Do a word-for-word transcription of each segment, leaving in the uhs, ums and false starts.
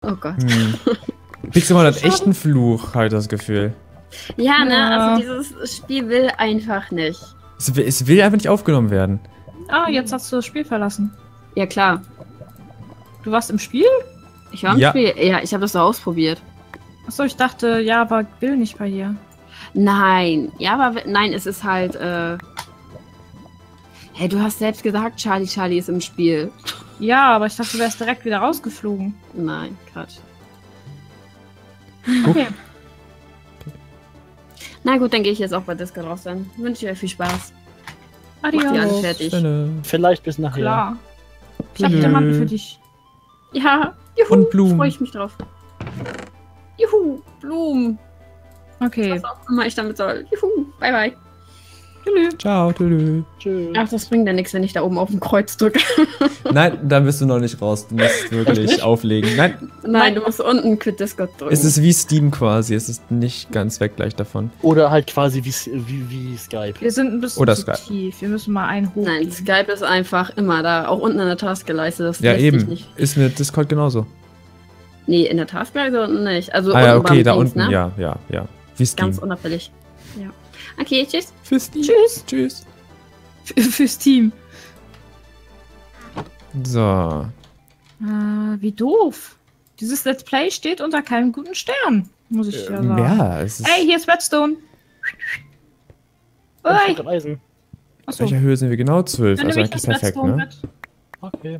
Oh Gott. Hm. Pixelmon hat echt einen Fluch, halt das Gefühl. Ja, ne, Ja. also dieses Spiel will einfach nicht. Es will, es will einfach nicht aufgenommen werden. Ah, jetzt hast du das Spiel verlassen. Ja, klar. Du warst im Spiel? Ich war im Ja. Spiel. Ja, ich habe das so ausprobiert. Achso, ich dachte, ja, aber will nicht bei dir. Nein. Ja, aber w- nein, es ist halt, äh. Hey, du hast selbst gesagt, Charlie Charlie ist im Spiel. Ja, aber ich dachte, du wärst direkt wieder rausgeflogen. Nein, Quatsch. Okay. Na gut, dann gehe ich jetzt auch bei Discord raus. Dann wünsche ich euch viel Spaß. Macht die alle Adios. fertig. Schöne. Vielleicht bis nachher. Klar. Ich hab Tschüss. Diamanten für dich. Ja, juhu. Und Blumen. Freue ich mich drauf. Juhu, Blumen. Okay. Was auch immer ich damit soll. Juhu, bye bye. Tschüss. Ciao, tschüss. Tschüss. Ach, das bringt ja nichts, wenn ich da oben auf dem Kreuz drücke. Nein, da bist du noch nicht raus. Du musst wirklich auflegen. Nein, Nein, du musst unten Quit Discord drücken. es ist wie Steam quasi. Es ist nicht ganz weg gleich davon. Oder halt quasi wie, wie, wie Skype. Wir sind ein bisschen Oder zu Skype. tief. Wir müssen mal einen hoch. Nein, Skype ist einfach immer da, auch unten in der Taskleiste. Das Ja, lässt sich eben. nicht. Ist mit Discord genauso. Nee, in der Taskleiste unten nicht. Also Ah ja, unten okay, beim da Dings, unten. ne? Ja, ja, ja. Wie Steam. Ganz unauffällig. Ja. Okay, tschüss. Für Steam. Tschüss. Tschüss. F fürs Team. So. Äh, wie doof. Dieses Let's Play steht unter keinem guten Stern. Muss ich ja sagen. Ja, es ist. Ey, hier ist Redstone. Oh, ich Ui. hab grad Eisen. Achso. Welcher Höhe sind wir genau? zwölf. Dann Also nehme ich eigentlich das perfekt, Redstone ne? mit. Okay.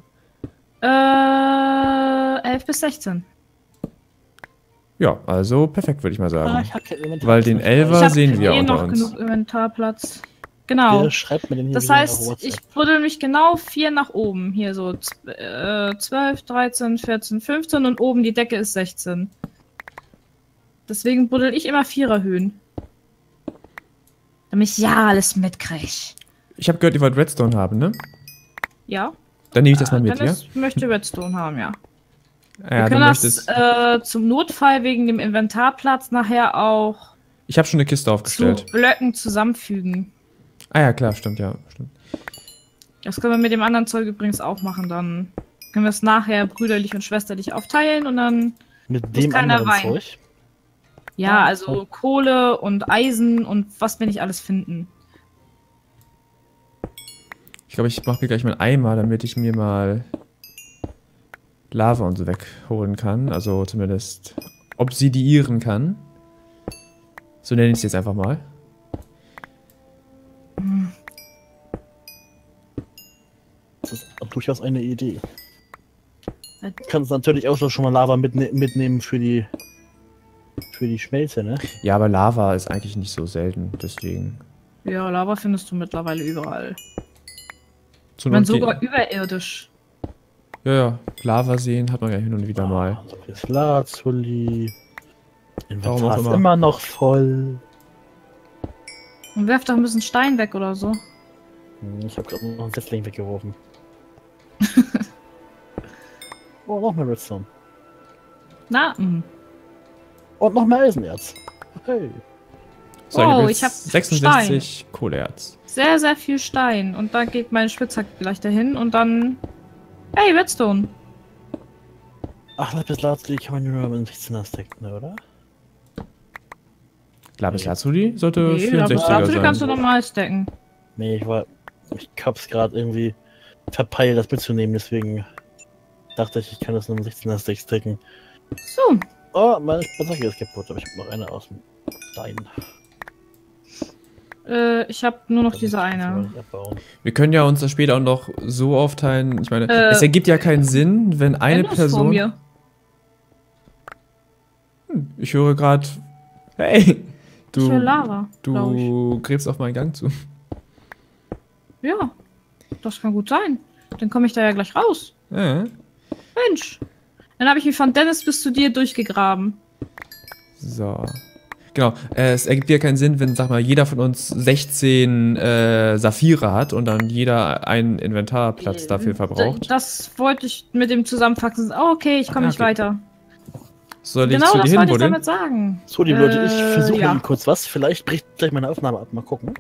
Äh, elf bis sechzehn. Ja, also perfekt, würde ich mal Ah, sagen. ich hab kein Inventar. Weil den Elfer Ich hab sehen wir eh unter noch uns. genug Inventarplatz. Genau. Wer schreibt mir denn hier Das wieder heißt, auf WhatsApp? ich buddel mich genau vier nach oben. Hier so z- äh, zwölf, dreizehn, vierzehn, fünfzehn und oben die Decke ist sechzehn. Deswegen buddel ich immer Viererhöhen. Damit ich ja alles mitkrieg. Ich habe gehört, ihr wollt Redstone haben, ne? Ja? Dann nehme ich das mal mit, ja? Dennis möchte Redstone haben, ja. Ja, Wir du können das möchtest. äh, zum Notfall wegen dem Inventarplatz nachher auch Ich habe schon eine Kiste zu aufgestellt. Blöcken zusammenfügen. Ah ja, klar, stimmt, ja. Stimmt. Das können wir mit dem anderen Zeug übrigens auch machen. Dann können wir es nachher brüderlich und schwesterlich aufteilen und dann, Mit muss dem keiner anderen rein. Zeug? ja, also Kohle und Eisen und was wir nicht alles finden. Ich glaube, ich mache mir gleich mal einen Eimer, damit ich mir mal Lava und so wegholen kann. Also zumindest obsidieren kann. So nenne ich es jetzt einfach mal. Das ist durchaus eine Idee. Du kannst natürlich auch schon mal Lava mitne mitnehmen für die für die Schmelze, ne? Ja, aber Lava ist eigentlich nicht so selten, deswegen. Ja, Lava findest du mittlerweile überall. Zur Ich meine, Not geh- sogar überirdisch. Ja, ja. Lavaseen hat man ja hin und wieder mal. So viel Lazuli. Warum Inventar auch ist immer. immer noch voll. Und werf doch ein bisschen Stein weg oder so. Hm, Ich habe gerade noch einen Setzling weggeworfen. Oh, noch mehr Redstone. Na, mh. Und noch mehr Eisenerz. Hey. So, ich Oh, habe ich jetzt hab sechsundsechzig Kohleerz. Sehr, sehr viel Stein. Und dann geht mein Spitzhack gleich dahin und dann. Hey, Redstone. Ach, Lapis Lazuli kann man nur mit sechzehner stacken, oder? Lapis Lazuli sollte Nee, aber vierundsechziger dazu kannst du sein. normal stacken. Nee, ich war. Ich hab's gerade irgendwie verpeilt, das mitzunehmen, deswegen dachte ich, ich kann das nur mit sechzehner Stack stacken. So. Oh, meine Spitzhacke ist kaputt, aber ich habe noch eine aus dem Stein. Äh, ich habe nur noch Das diese muss ich jetzt mal eine. nicht abbauen. Wir können ja uns das später auch noch so aufteilen. Ich meine, Äh, es ergibt ja keinen Sinn, wenn eine Endlos vor Person. mir. Hm, ich höre gerade. Hey! Ich will Du, Lava, glaub ich. du gräbst auf meinen Gang zu. Ja, das kann gut sein. Dann komme ich da ja gleich raus. Ja. Mensch. Dann habe ich mich von Dennis bis zu dir durchgegraben. So. Genau. Äh, es ergibt ja keinen Sinn, wenn, sag mal, jeder von uns sechzehn äh, Saphire hat und dann jeder einen Inventarplatz dafür verbraucht. Das wollte ich mit dem Zusammenfassen. Oh, okay, ich komme Ah, nicht okay. weiter. Soll ich Genau, zu dir das wollte ich hinbuddeln? damit sagen. So, liebe Leute, ich Äh, versuche ja. mal kurz was. Vielleicht bricht gleich meine Aufnahme ab. Mal gucken.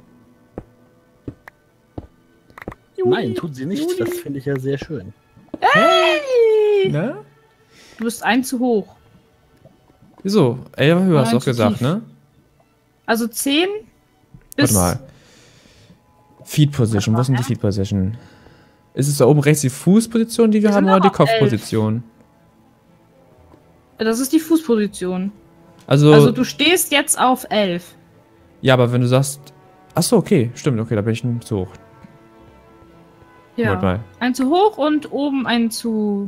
Nein, tut sie nicht. Das finde ich ja sehr schön. Na? Du bist ein zu hoch. Wieso? elf höher hast du Nein, auch zu gesagt, tief. ne? Also zehn bis... Warte mal. Feed Position, wo ist denn die Feed Position? Ist es da oben rechts die Fußposition, die wir, Wir haben, sind oder die noch auf elf. Kopfposition? Das ist die Fußposition. Also, Also du stehst jetzt auf elf. ja, aber wenn du sagst... Achso, okay, stimmt, okay, da bin ich zu hoch. Moment Ja. mal. Ein zu hoch und oben ein zu...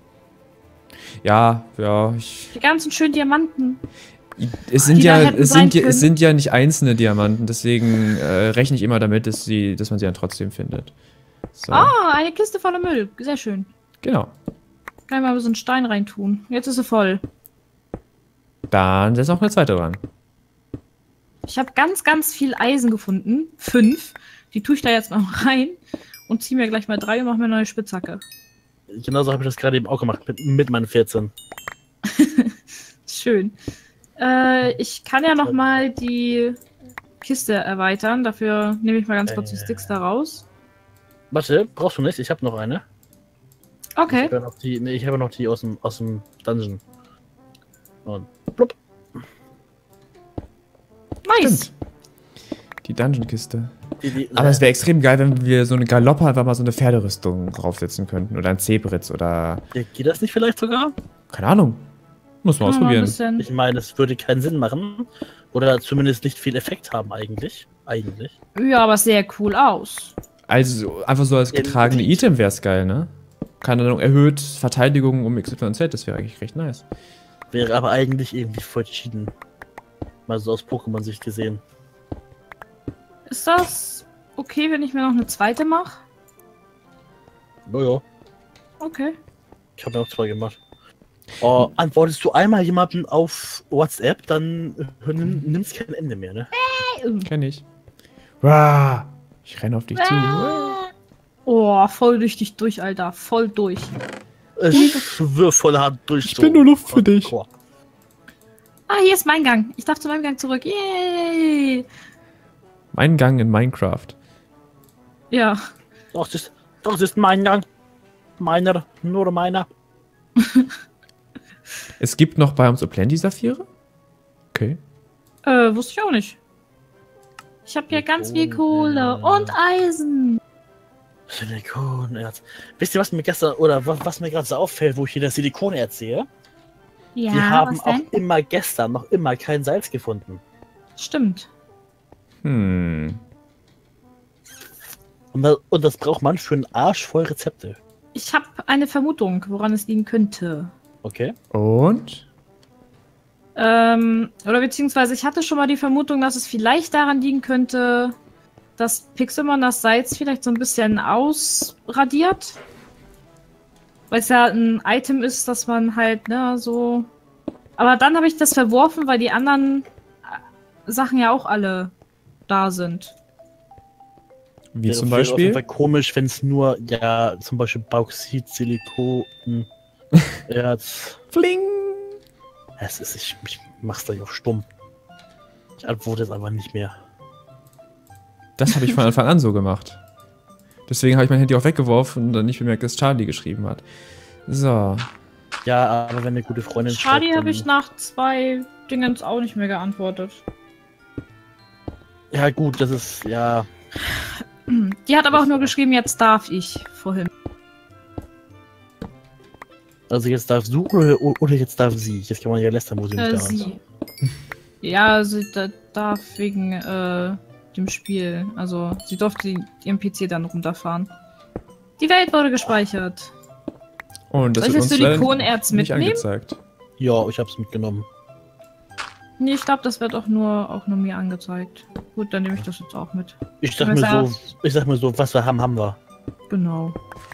Ja, ja, ich... Die ganzen schönen Diamanten. Es sind Die da ja, hätten es sein sind ja, können. es sind ja nicht einzelne Diamanten, deswegen äh, rechne ich immer damit, dass, sie, dass man sie dann trotzdem findet. So, Ah, eine Kiste voller Müll. Sehr schön. genau. Kann ich mal so einen Stein reintun. Jetzt ist sie voll. Dann ist noch eine zweite dran. Ich habe ganz, ganz viel Eisen gefunden. Fünf. Die tue ich da jetzt noch rein und ziehe mir gleich mal drei und mache mir eine neue Spitzhacke. Genauso habe ich das gerade eben auch gemacht, mit, mit meinen vierzehn. Schön. Äh, ich kann ja noch mal die Kiste erweitern. Dafür nehme ich mal ganz kurz die Äh. Sticks da raus. Warte, brauchst du nicht? Ich habe noch eine. Ich Okay. habe ja noch die, nee, ich habe noch die aus dem, aus dem Dungeon. Und plupp. Nice. Stimmt. Die Dungeon-Kiste. Die, die, Aber es wäre extrem geil, wenn wir so eine Galoppe einfach mal so eine Pferderüstung draufsetzen könnten. Oder ein Zebritz oder... ja, geht das nicht vielleicht sogar? Keine Ahnung. Muss man Machen wir mal ein ausprobieren. bisschen- Ich meine, es würde keinen Sinn machen. Oder zumindest nicht viel Effekt haben eigentlich. Eigentlich. Ja, aber sehr cool aus. Also einfach so als getragene Item wäre es geil, ne? Keine Ahnung, erhöht Verteidigung um X Y Z, das wäre eigentlich recht nice. Wäre aber eigentlich irgendwie voll cheaten. Mal so aus Pokémon-Sicht gesehen. Ist das okay, wenn ich mir noch eine zweite mache? Naja, Okay. ich habe ja auch zwei gemacht. Oh, antwortest du einmal jemanden auf WhatsApp, dann nimm, nimmst kein Ende mehr, ne? Kenn ich. Wah, ich renne auf dich zu. Oh, voll durch dich durch, Alter. Voll durch. Ich schwör voll hart durch. Ich bin nur Luft für dich. Hardcore. Ah, hier ist mein Gang. Ich darf zu meinem Gang zurück. Yay! Mein Gang in Minecraft. Ja. Das ist, das ist mein Gang. Meiner, nur meiner. Es gibt noch bei uns so Plenty-Saphire? Okay. Äh, wusste ich auch nicht. Ich habe hier ganz viel Kohle und Eisen. Silikonerz. Wisst ihr, was mir gestern, oder was, was mir gerade so auffällt, wo ich hier das Silikonerz sehe? Ja, Wir haben was auch denn? immer gestern noch immer kein Salz gefunden. Stimmt. Hm. Und, da, und das braucht man für einen Arsch voll Rezepte. Ich habe eine Vermutung, woran es liegen könnte. Okay? Und? Ähm, oder beziehungsweise ich hatte schon mal die Vermutung, dass es vielleicht daran liegen könnte, dass Pixelmon das Salz vielleicht so ein bisschen ausradiert. Weil es ja ein Item ist, das man halt, ne, so... Aber dann habe ich das verworfen, weil die anderen äh, Sachen ja auch alle da sind. Wie Wäre zum auf jeden Beispiel? Fall komisch, wenn es nur, ja, zum Beispiel Bauxit, Silikon, Erz. Fling! Es ist, ich, ich mach's gleich auf stumm. Ich antworte jetzt einfach nicht mehr. Das habe ich von Anfang an so gemacht. Deswegen habe ich mein Handy auch weggeworfen und dann nicht bemerkt, dass Charlie geschrieben hat. So. Ja, aber wenn eine gute Freundin Charlie schreibt, habe ich nach zwei Dingens auch nicht mehr geantwortet. Ja gut, das ist, ja... Die hat aber auch nur geschrieben, jetzt darf ich vorhin. Also jetzt darf du oder, oder jetzt darf sie. Jetzt kann man ja lästern, wo sie nicht Äh, da ist. sie. Ja, sie da, darf wegen äh, dem Spiel. Also sie durfte ihren P C dann runterfahren. Die Welt wurde gespeichert. Und das Soll ich wird das uns leider Silikonerz nicht mitnehmen? angezeigt. Ja, ich hab's mitgenommen. Nee, ich glaube, das wird auch nur, auch nur mir angezeigt. Gut, dann nehme ich das jetzt auch mit. Ich sag Aber mir es so, ich sag mir so, was wir haben, haben wir. Genau.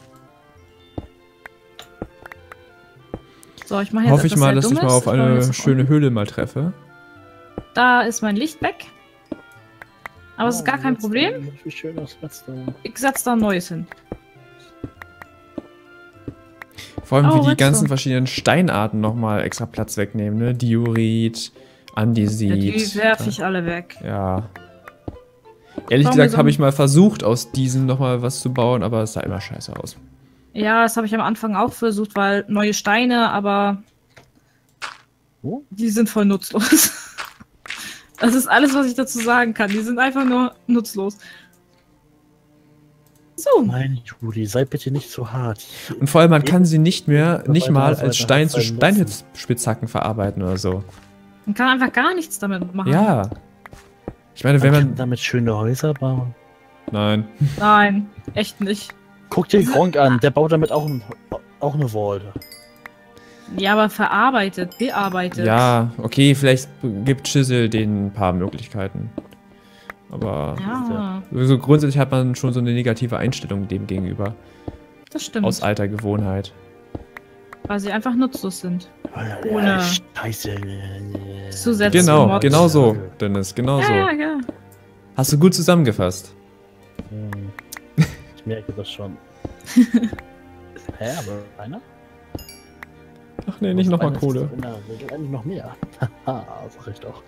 So, ich mache jetzt Hoffe ich etwas mal, sehr dass ich mal Dummes. auf baue eine jetzt nach schöne unten. Höhle mal treffe. Da ist mein Licht weg. Aber es ist gar kein Problem. Wie schön das Redstone. Ich setze da ein neues hin. Vor allem, Oh, wie die Redstone. ganzen verschiedenen Steinarten nochmal extra Platz wegnehmen, ne? Diorit, Andesit. Ja, die werfe ich alle weg. Ja. Ehrlich Bauen wir gesagt so habe ein- ich mal versucht, aus diesen nochmal was zu bauen, aber es sah immer scheiße aus. Ja, das habe ich am Anfang auch versucht, weil neue Steine, aber Oh? Die sind voll nutzlos. Das ist alles, was ich dazu sagen kann. Die sind einfach nur nutzlos. So. Nein, Juli, sei bitte nicht so hart. Und vor allem, man kann sie nicht mehr, Ja, nicht weiter, mal weiter, als Stein zu weiter, weiter. Steinspitzhacken verarbeiten oder so. Man kann einfach gar nichts damit machen. Ja. Ich meine, Man wenn kann man... damit schöne Häuser bauen. Nein. Nein, echt nicht. Guck dir Gronk an, der baut damit auch, ein, auch eine Wall. Ja, aber verarbeitet, bearbeitet. Ja, okay, vielleicht gibt Chisel denen ein paar Möglichkeiten. Aber Ja, so grundsätzlich hat man schon so eine negative Einstellung dem gegenüber. das stimmt. Aus alter Gewohnheit. Weil sie einfach nutzlos sind. Ja, Ohne Scheiße. zusätzliche Genau, Mods. genau so, Dennis, genau Ja, so. ja, ja. Hast du gut zusammengefasst. Hm. Ich merke das schon. Hä, aber einer? Ach nee, nicht nochmal Kohle. Na, wir will eigentlich noch mehr. Haha, sag ich doch.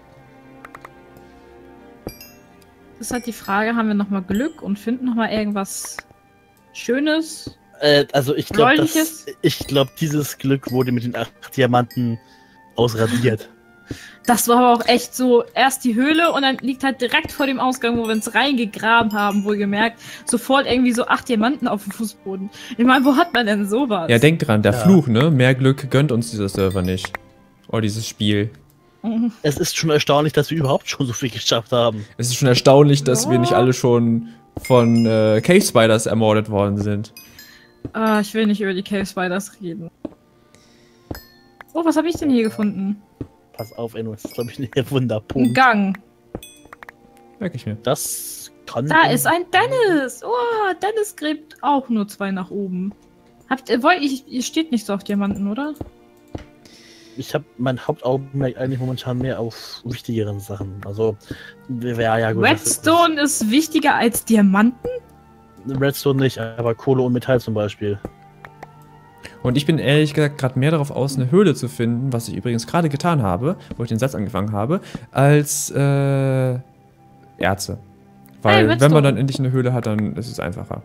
Das ist halt die Frage, haben wir nochmal Glück und finden nochmal irgendwas Schönes? Äh, also ich glaube, Bläuliches? ich glaube, dieses Glück wurde mit den acht Diamanten ausradiert. Das war aber auch echt so, erst die Höhle und dann liegt halt direkt vor dem Ausgang, wo wir uns reingegraben haben, wohlgemerkt, sofort irgendwie so acht Diamanten auf dem Fußboden. Ich meine, wo hat man denn sowas? Ja, denk dran, der Ja. Fluch, ne? Mehr Glück gönnt uns dieser Server nicht. Oh, dieses Spiel. Mhm. Es ist schon erstaunlich, dass wir überhaupt schon so viel geschafft haben. Es ist schon erstaunlich, dass Ja. wir nicht alle schon von äh, Cave Spiders ermordet worden sind. Ah, ich will nicht über die Cave Spiders reden. Oh, was habe ich denn hier gefunden? Pass auf, Enno, das ist, glaube ich, ein Ein Wunderpunkt. Gang. Merk ich mir. Das kann... Da ist ein Dennis. Oh, Dennis gräbt auch nur zwei nach oben. Habt ihr, wollt, ich, ihr steht nicht so auf Diamanten, oder? Ich habe mein Hauptaugenmerk eigentlich momentan mehr auf wichtigeren Sachen. Also, ja, ja gut. das ist- Redstone ist wichtiger als Diamanten? Redstone nicht, aber Kohle und Metall zum Beispiel. Und ich bin ehrlich gesagt gerade mehr darauf aus, eine Höhle zu finden, was ich übrigens gerade getan habe, wo ich den Satz angefangen habe, als äh, Erze. Weil Hey, wenn Redstone. man dann endlich eine Höhle hat, dann ist es einfacher.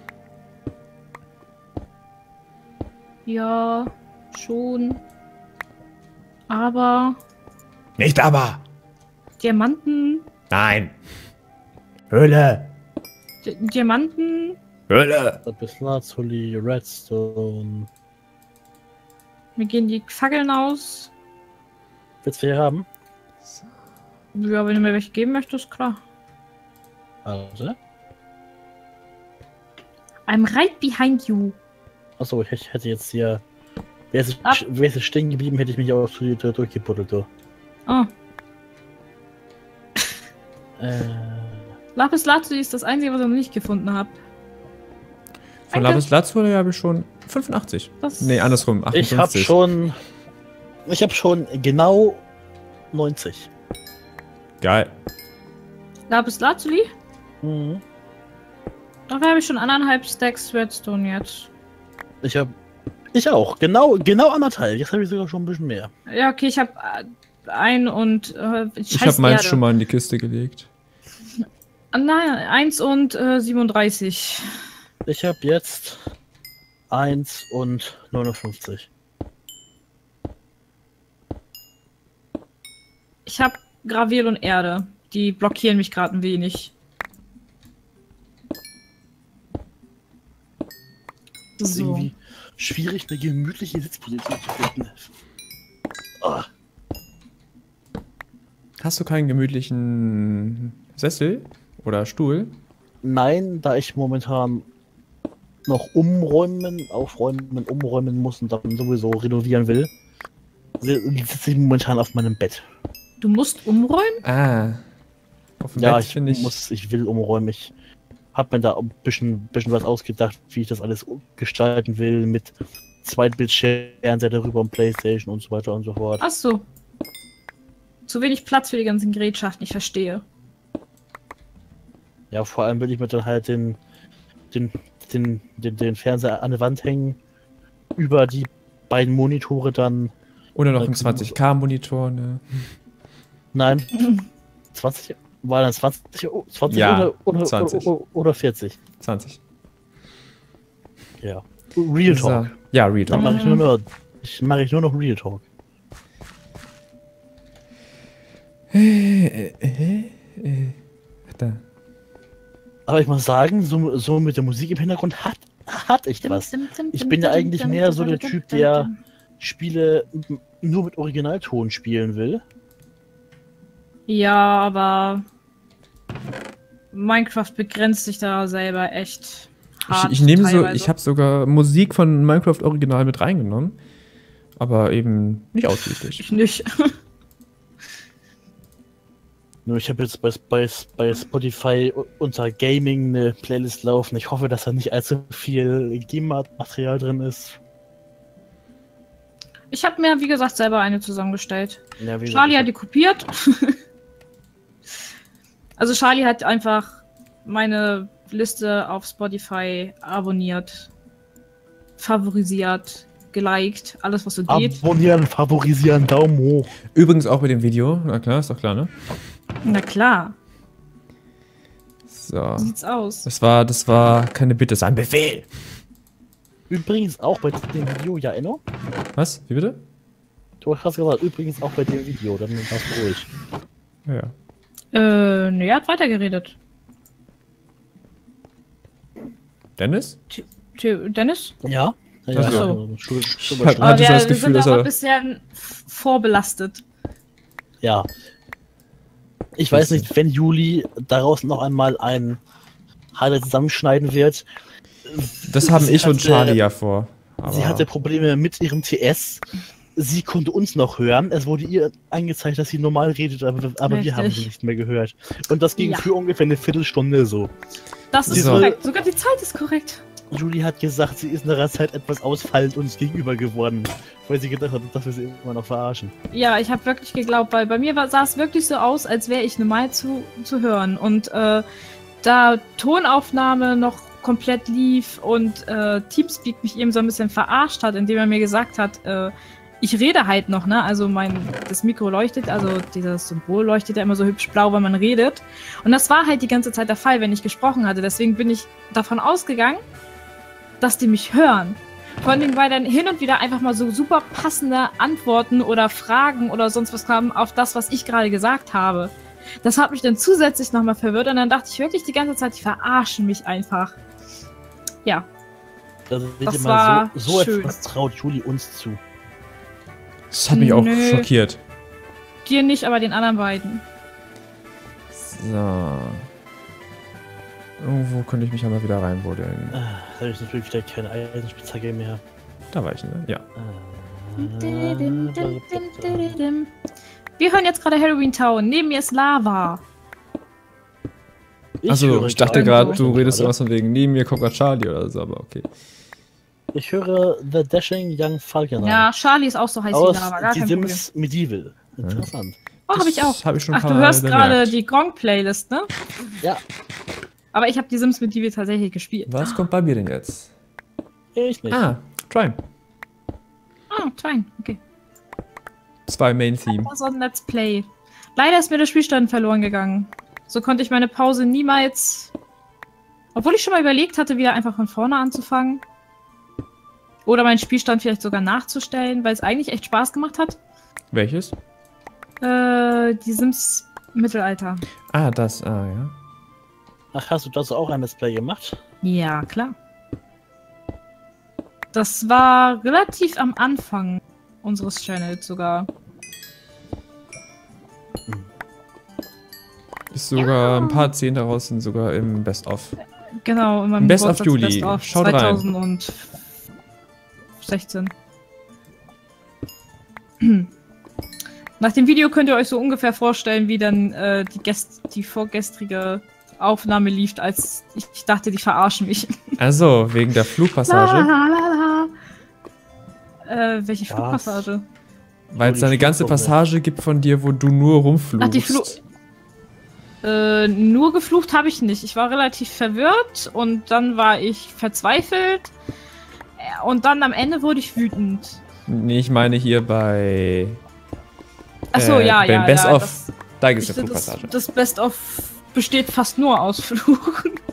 Ja, schon. Aber Nicht aber! Diamanten. Nein! Höhle! Di Diamanten. Höhle! Lapislazuli, Redstone. Mir gehen die Fackeln aus. Willst du hier haben? Ja, wenn du mir welche geben möchtest, klar. Warte. I'm right behind you. Achso, ich, ich hätte jetzt hier. Wäre es, Ab. wäre es stehen geblieben, hätte ich mich auch zu dir durchgebuddelt. So. Oh, Äh, Lapis Lazuli ist das einzige, was ich noch nicht gefunden habe. Von Danke. Lapis Lazuli habe ich schon fünfundachtzig. Das- Nee, andersrum, ich achtundfünfzig. habe schon. Ich habe schon genau neunzig. Geil. Lapis Lazuli? Mhm. Dafür habe ich schon anderthalb Stacks Redstone jetzt. Ich habe. Ich auch. Genau, genau anderthalb. Jetzt habe ich sogar schon ein bisschen mehr. Ja, okay, ich habe äh, ein und äh, Ich habe meins schon mal in die Kiste gelegt. Ah, nein, eins und äh, siebenunddreißig. Ich habe jetzt eins und neunundfünfzig. Ich habe Gravel und Erde. Die blockieren mich gerade ein wenig. Das ist So. irgendwie schwierig, eine gemütliche Sitzposition zu finden. Ah, Hast du keinen gemütlichen Sessel oder Stuhl? nein, da ich momentan noch umräumen, aufräumen, umräumen muss und dann sowieso renovieren will, sitze ich momentan auf meinem Bett. Du musst umräumen? Ah. Auf dem Ja, Bett ich finde ich. muss, ich will umräumen. Ich habe mir da ein bisschen, bisschen was ausgedacht, wie ich das alles gestalten will, mit Zweitbildfernseher darüber und Playstation und so weiter und so fort. Ach so. Zu wenig Platz für die ganzen Gerätschaften, ich verstehe. Ja, vor allem will ich mir dann halt den, den, den, den, den Fernseher an der Wand hängen, über die beiden Monitore dann, Oder noch Da ein kann- zwanzig K Monitor, ne? nein, zwanzig, war dann zwanzig, oh, zwanzig Ja, oder, oder, zwanzig. Oder, oder vierzig. zwanzig. Ja. Real Talk. So. Ja, Real Dann Talk. mache ich nur noch, ich mache ich nur noch Real Talk. Äh, äh, äh, äh. Da. Aber ich muss sagen, so, so mit der Musik im Hintergrund hat, hat echt was. Ich bin ja eigentlich mehr so der Typ, der Spiele nur mit Originalton spielen will. Ja, aber Minecraft begrenzt sich da selber echt hart. Ich, ich nehme so, teilweise. ich habe sogar Musik von Minecraft Original mit reingenommen, aber eben nicht ausschließlich. Ich nicht. Nur ich habe jetzt bei, bei, bei Spotify unter Gaming eine Playlist laufen. Ich hoffe, dass da nicht allzu viel Game-Material drin ist. Ich habe mir, wie gesagt, selber eine zusammengestellt. Ja, wie Charlie hat gesagt, die kopiert. Also Charlie hat einfach meine Liste auf Spotify abonniert, favorisiert, geliked, alles was so geht. Abonnieren, favorisieren, Daumen hoch. Übrigens auch mit dem Video, na klar, ist doch klar, ne? Na klar, So. so sieht's aus. Das war, das war keine Bitte, das war ein Befehl. Übrigens auch bei dem Video, ja, Enno? Was? Wie bitte? Du hast gesagt, übrigens auch bei dem Video, dann warst du ruhig. Ja, ja. Äh, ne, er hat weitergeredet. Dennis? Tö- Dennis? Ja? Ja, Ach so. Schuld- Ich Schuld- hab- Schuld- hatte Aber so wir das Gefühl, sind dass aber er- ein bisschen f- vorbelastet. Ja. Ich weiß nicht, wenn Juli daraus noch einmal ein Highlight zusammenschneiden wird. Das haben Sie ich und hatte- Charlie ja vor. Aber Sie hatte Probleme mit ihrem T S. Sie konnte uns noch hören. Es wurde ihr angezeigt, dass sie normal redet, aber, aber wir haben sie Richtig. nicht mehr gehört. Und das ging Ja. für ungefähr eine Viertelstunde so. Das ist So. korrekt. Sogar die Zeit ist korrekt. Julie hat gesagt, sie ist in der Zeit etwas ausfallend uns gegenüber geworden, weil sie gedacht hat, dass wir sie immer noch verarschen. Ja, ich habe wirklich geglaubt, weil bei mir war, sah es wirklich so aus, als wäre ich normal zu, zu hören. Und äh, da Tonaufnahme noch komplett lief und äh, Teamspeak mich eben so ein bisschen verarscht hat, indem er mir gesagt hat, äh, ich rede halt noch, ne? Also mein das Mikro leuchtet, also dieses Symbol leuchtet ja immer so hübsch blau, wenn man redet. Und das war halt die ganze Zeit der Fall, wenn ich gesprochen hatte. Deswegen bin ich davon ausgegangen, dass die mich hören. Vor allen Dingen, weil dann hin und wieder einfach mal so super passende Antworten oder Fragen oder sonst was kamen auf das, was ich gerade gesagt habe. Das hat mich dann zusätzlich nochmal verwirrt und dann dachte ich wirklich die ganze Zeit, die verarschen mich einfach. Ja, Also seht Das ihr war mal, so, so schön. etwas traut Julie uns zu. das hat mich auch Nö. schockiert. dir nicht, aber den anderen beiden. So. Irgendwo könnte ich mich einmal wieder reinbuddeln. Ah, da habe ich natürlich wieder keine Eisenspitzhacke mehr. Da war ich, ne? Ja. Wir hören jetzt gerade Halloween Town. Neben mir ist Lava. Achso, höre ich dachte gerade- gerade, du redest irgendwas von wegen, neben mir kommt gerade Charlie oder so, aber okay. Ich höre The Dashing Young Falconer. Ja, Charlie ist auch so heiß wie aus Lava. Gar Die kein Problem. Sims Medieval. Interessant. Oh, habe ich auch. Das habe ich schon Ach, ein du paar hörst Mal gerade bemerkt. die Gronk-Playlist, ne? Ja, Aber ich habe die Sims mit Divi tatsächlich gespielt. Was kommt bei mir denn jetzt? ich nicht. Ah, Trime. Ah, fein, okay. Zwei Main-Theme. Das war ein Let's Play. Leider ist mir der Spielstand verloren gegangen. So konnte ich meine Pause niemals... Obwohl ich schon mal überlegt hatte, wieder einfach von vorne anzufangen. Oder meinen Spielstand vielleicht sogar nachzustellen, weil es eigentlich echt Spaß gemacht hat. Welches? Äh, die Sims Mittelalter. Ah, das, ah, ja. Ach, hast du dazu auch ein Let's Play gemacht? Ja, klar. Das war relativ am Anfang unseres Channels sogar. Ist sogar ein paar Szenen daraus sind sogar im Best-of. Genau, in meinem Best of Geburtstags- Juli. Best of Schaut rein. zweitausendsechzehn. Nach dem Video könnt ihr euch so ungefähr vorstellen, wie dann äh, die, Gäst die vorgestrige Aufnahme lief, als ich, ich dachte, die verarschen mich. Also, wegen der La, Flugpassage. la, la, la. Äh, welche Was? Flugpassage? Weil es die eine ganze Flugprobe. Passage gibt von dir, wo du nur rumflugst. Ach, die Flu äh, nur geflucht habe ich nicht. Ich war relativ verwirrt und dann war ich verzweifelt Äh, und dann am Ende wurde ich wütend. Nee, ich meine hier bei... Achso, Äh, ja, beim ja, Best ja. of. Das, Da gibt es ich eine finde, das, Flugpassage. das Best of besteht fast nur aus Fluchen.